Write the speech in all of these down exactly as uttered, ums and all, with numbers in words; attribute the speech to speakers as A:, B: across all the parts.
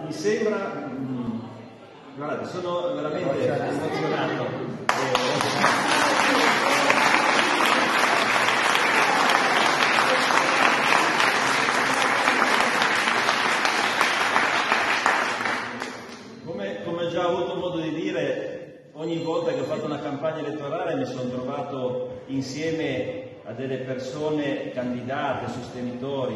A: mi sembra, mh, guardate, sono veramente emozionato. Come, come ho già avuto modo di dire, ogni volta che ho fatto una campagna elettorale mi sono trovato insieme a delle persone candidate, sostenitori,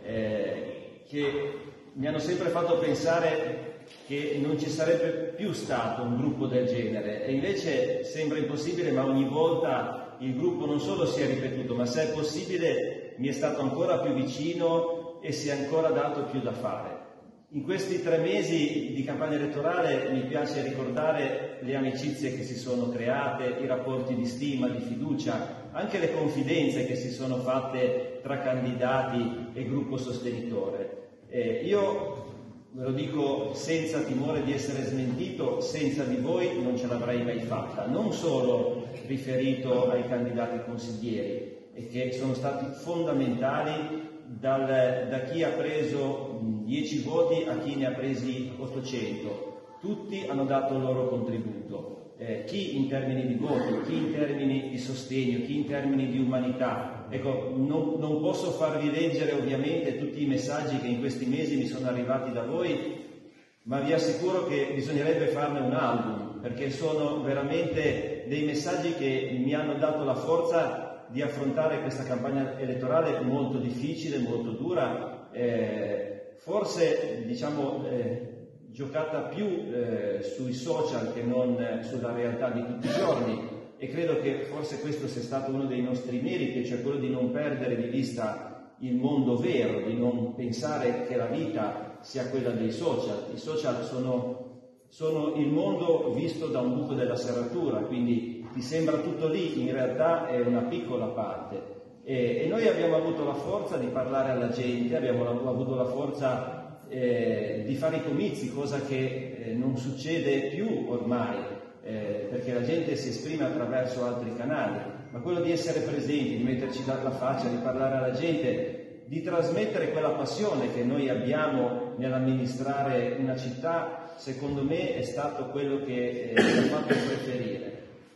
A: eh, che mi hanno sempre fatto pensare che non ci sarebbe più stato un gruppo del genere, e invece sembra impossibile, ma ogni volta il gruppo non solo si è ripetuto, ma se è possibile mi è stato ancora più vicino e si è ancora dato più da fare. In questi tre mesi di campagna elettorale mi piace ricordare le amicizie che si sono create, i rapporti di stima, di fiducia, anche le confidenze che si sono fatte tra candidati e gruppo sostenitore. Eh, io ve lo dico senza timore di essere smentito, senza di voi non ce l'avrei mai fatta, non solo riferito ai candidati consiglieri, e che sono stati fondamentali dal, da chi ha preso dieci voti a chi ne ha presi ottocento. Tutti hanno dato il loro contributo, eh, chi in termini di voti, chi in termini di sostegno, chi in termini di umanità. Ecco, non, non posso farvi leggere ovviamente tutti i messaggi che in questi mesi mi sono arrivati da voi, ma vi assicuro che bisognerebbe farne un album, perché sono veramente dei messaggi che mi hanno dato la forza di affrontare questa campagna elettorale molto difficile, molto dura, eh, forse diciamo eh, giocata più eh, sui social che non eh, sulla realtà di tutti i giorni, e credo che forse questo sia stato uno dei nostri meriti, cioè quello di non perdere di vista il mondo vero, di non pensare che la vita sia quella dei social. I social sono, sono il mondo visto da un buco della serratura, quindi ti sembra tutto lì, in realtà è una piccola parte. E, e noi abbiamo avuto la forza di parlare alla gente, abbiamo avuto la forza eh, di fare i comizi, cosa che eh, non succede più ormai. Eh, perché la gente si esprime attraverso altri canali, ma quello di essere presenti, di metterci la faccia, di parlare alla gente, di trasmettere quella passione che noi abbiamo nell'amministrare una città, secondo me è stato quello che eh, ci ha fatto preferire.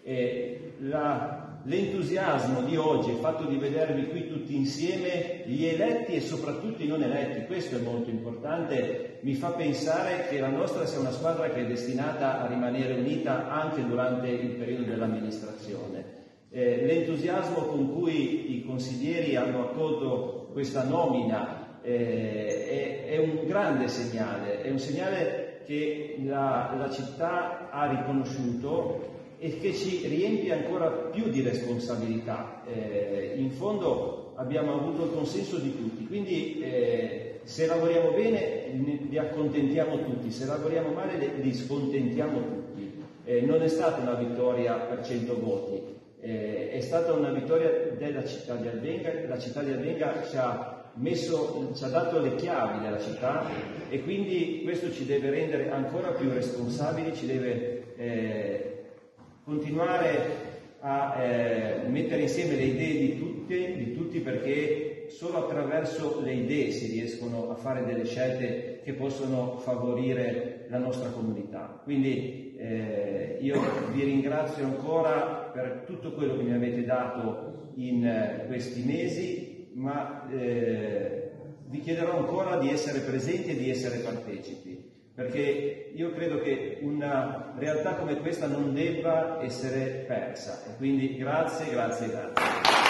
A: E la, l'entusiasmo di oggi, il fatto di vedervi qui tutti insieme, gli eletti e soprattutto i non eletti, questo è molto importante, mi fa pensare che la nostra sia una squadra che è destinata a rimanere unita anche durante il periodo dell'amministrazione. Eh, l'entusiasmo con cui i consiglieri hanno accolto questa nomina eh, è, è un grande segnale, è un segnale che la, la città ha riconosciuto e che ci riempie ancora più di responsabilità. Eh, in fondo abbiamo avuto il consenso di tutti, quindi eh, se lavoriamo bene li accontentiamo tutti, se lavoriamo male li scontentiamo tutti. Eh, non è stata una vittoria per cento voti, eh, è stata una vittoria della città di Albenga. La città di Albenga ci ha, messo, ci ha dato le chiavi della città, e quindi questo ci deve rendere ancora più responsabili, ci deve eh, continuare a eh, mettere insieme le idee di, tutte, di tutti, perché solo attraverso le idee si riescono a fare delle scelte che possono favorire la nostra comunità. Quindi eh, io vi ringrazio ancora per tutto quello che mi avete dato in eh, questi mesi, ma eh, vi chiederò ancora di essere presenti e di essere partecipi, perché io credo che una realtà come questa non debba essere persa. E quindi grazie, grazie, grazie.